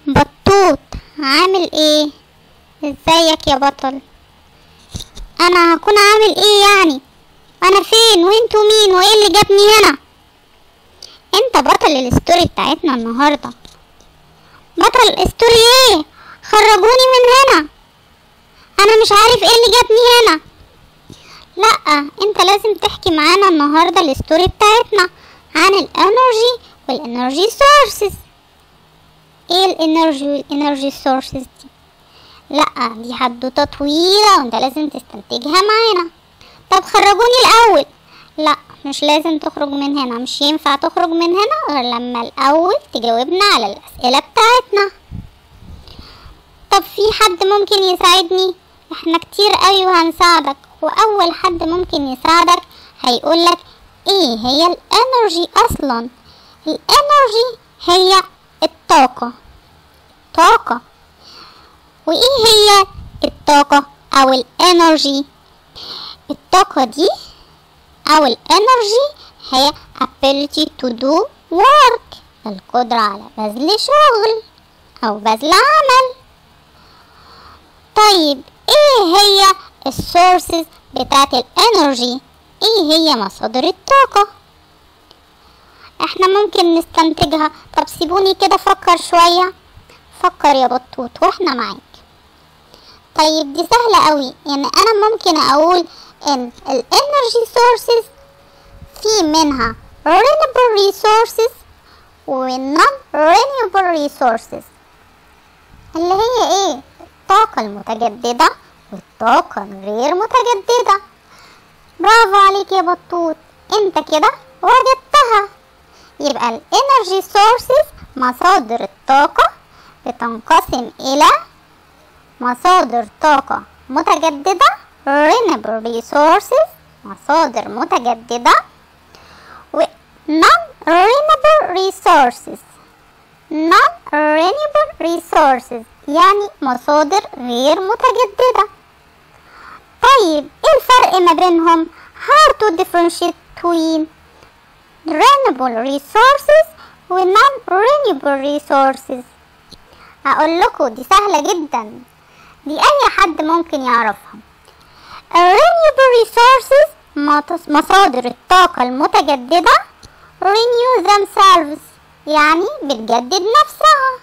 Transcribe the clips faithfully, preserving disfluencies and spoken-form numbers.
بطوط، عامل ايه؟ ازيك يا بطل؟ انا هكون عامل ايه يعني؟ انا فين وانتوا مين وايه اللي جابني هنا؟ انت بطل الستوري بتاعتنا النهارده. بطل الستوري ايه؟ خرجوني من هنا، انا مش عارف ايه اللي جابني هنا. لا، انت لازم تحكي معانا النهارده الستوري بتاعتنا عن الانرجي والانرجي سورسز. ايه الانرجي والانرجي سورسز دي؟ لا، دي حدوته طويله وانت لازم تستنتجها معانا. طب خرجوني الاول. لا، مش لازم تخرج من هنا، مش ينفع تخرج من هنا غير لما الاول تجاوبنا على الاسئله بتاعتنا. طب في حد ممكن يساعدني؟ احنا كتير قوي وهنساعدك. واول حد ممكن يساعدك هيقولك ايه هي الانرجي اصلا. الانرجي هي الطاقة. طاقة. وايه هي الطاقة او الانرجي؟ الطاقة دي او الانرجي هي ability to do work، القدرة على بذل شغل او بذل عمل. طيب ايه هي السورسز بتاعت الانرجي؟ ايه هي مصادر الطاقة؟ احنا ممكن نستنتجها. طب سيبوني كده فكر شوية. فكر يا بطوط واحنا معاك. طيب دي سهلة قوي، يعني انا ممكن اقول ان الانرجي سورسز في منها renewable resources و non renewable resources، اللي هي ايه؟ الطاقة المتجددة والطاقة الغير متجددة. برافو عليك يا بطوط، انت كده وجدتها. يبقى الانرجي سورسز مصادر الطاقة بتنقسم الى مصادر طاقة متجددة renewable resources، مصادر متجددة، و non renewable resources. non renewable resources يعني مصادر غير متجددة. طيب ايه الفرق ما بينهم؟ how to differentiate between renewable resources و non renewable resources. اقول لكم دي سهلة جدا، دي اي حد ممكن يعرفها. renewable resources مصادر الطاقة المتجددة renew themselves يعني بتجدد نفسها.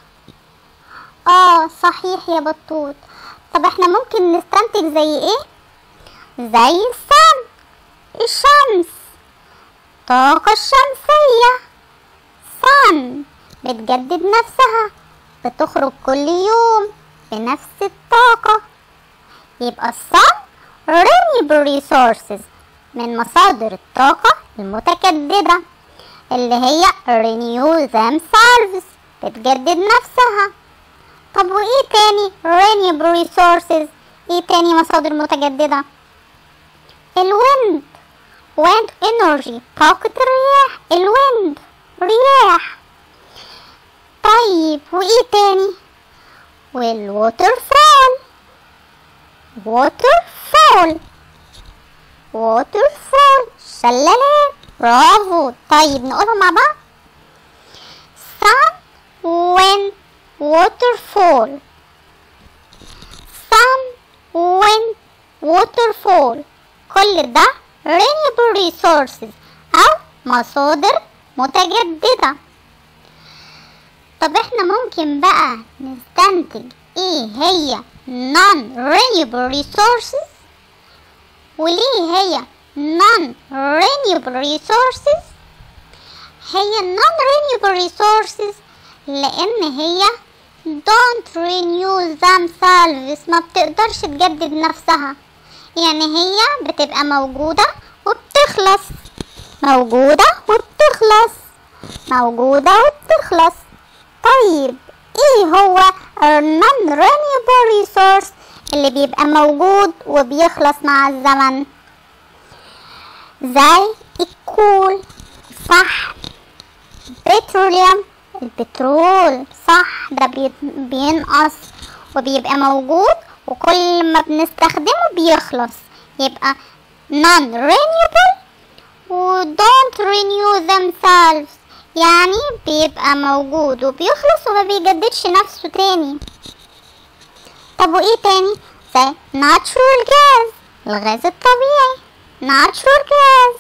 اه صحيح يا بطوط. طب احنا ممكن نستنتج زي ايه؟ زي السن، الشمس، الطاقة الشمسية. sun بتجدد نفسها، بتخرج كل يوم بنفس الطاقة. يبقى الsun renewable resources من مصادر الطاقة المتجددة اللي هي renew themselves بتجدد نفسها. طب وايه تاني renewable resources؟ ايه تاني مصادر متجددة؟ الويند، wind energy، طاقة الرياح. الويند رياح. طيب وايه تاني؟ والووتر فول. ووتر فول ووتر فول شلالات. برافو. طيب نقولهم مع بعض. sun wind water fall. sun wind water fall كل ده renewable resources او مصادر متجددة. طب احنا ممكن بقى نستنتج ايه هي non renewable resources وليه هي non renewable resources؟ هي non renewable resources لان هي don't renew themselves، ما بتقدرش تجدد نفسها، يعني هي بتبقى موجودة وبتخلص، موجودة وبتخلص، موجودة وبتخلص. طيب ايه هو non renewable resource اللي بيبقى موجود وبيخلص مع الزمن؟ زي الكول، صح. بتروليوم، البترول، صح، ده بينقص وبيبقى موجود وكل ما بنستخدمه بيخلص. يبقى non renewable و don't renew themselves، يعني بيبقى موجود وبيخلص وما بيجددش نفسه تاني. طب وايه تاني؟ زي natural gas، الغاز الطبيعي natural gas.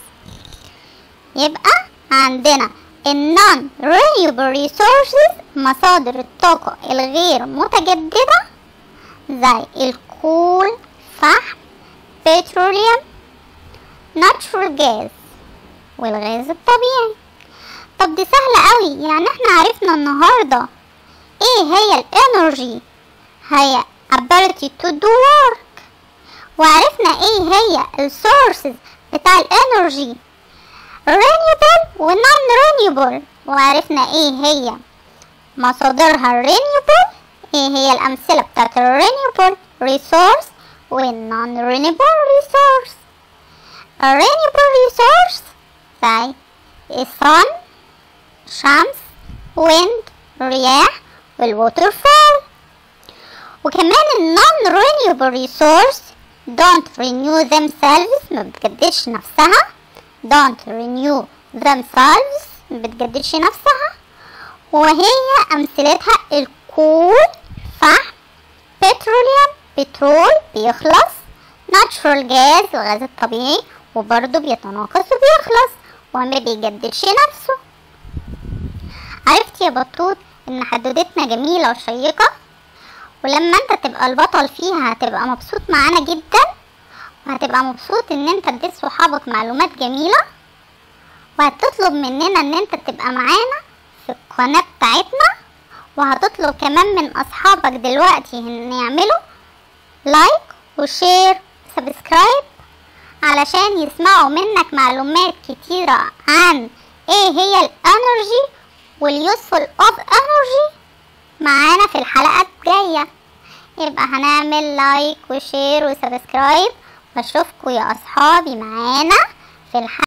يبقى عندنا ال non renewable resources، مصادر الطاقة الغير متجددة، زي الكول، فحم، petroleum، natural gas والغاز الطبيعي. طب دي سهلة قوي، يعني احنا عرفنا النهاردة ايه هي الانرجي، هي ability to do work، وعرفنا ايه هي السورسز بتاع الانرجي renewable و non renewable، وعرفنا ايه هي مصادرها renewable، ايه هي الامثلة بتاعت renewable resource و non renewable resource. renewable resource زي الصن، شمس، wind، رياح، والووتر فول. وكمان ال non renewable resource don't renew themselves، ما بتجددش نفسها، don't renew themselves ما بتجددش نفسها، وهي أمثلتها الكول، فحم، petroleum، بترول بيخلص، natural gas الغاز الطبيعي وبرضه بيتناقص وبيخلص وما بيجددش نفسه. عرفت يا بطوط ان حدوتتنا جميلة وشيقة، ولما انت تبقى البطل فيها هتبقى مبسوط معانا جدا، وهتبقى مبسوط ان انت اديت صحابك معلومات جميلة، وهتطلب مننا ان انت تبقى معانا في القناة بتاعتنا، وهتطلب كمان من اصحابك دلوقتي ان يعملوا لايك وشير وسبسكرايب علشان يسمعوا منك معلومات كتيرة عن ايه هي الانرجي واليوسفول اوف انرجي معانا في الحلقة الجاية. يبقى هنعمل لايك وشير وسبسكرايب، واشوفكوا يا اصحابي معانا في الحلقة